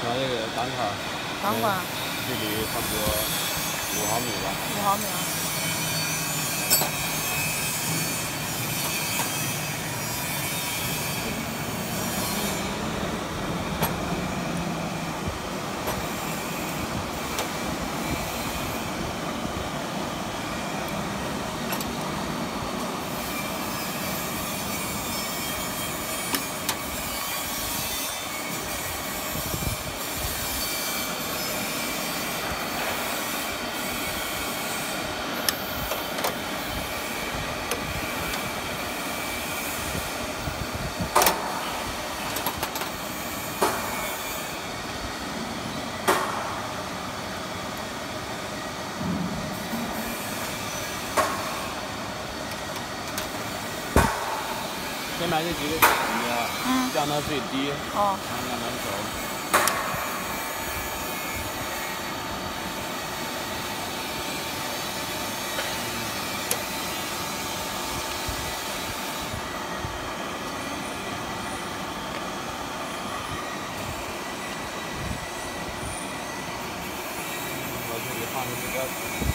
像这个单卡， 钢管距离差不多5毫米吧。 5毫米啊。 先把这几个杆子降到最低， 哦， 然后慢慢走。我这里放的这个。